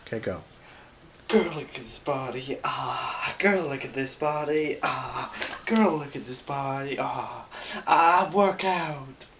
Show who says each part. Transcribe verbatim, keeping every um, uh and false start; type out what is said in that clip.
Speaker 1: Okay, go.
Speaker 2: Girl, look at this body, ah. Girl, look at this body, ah. Girl, look at this body, ah. I work out.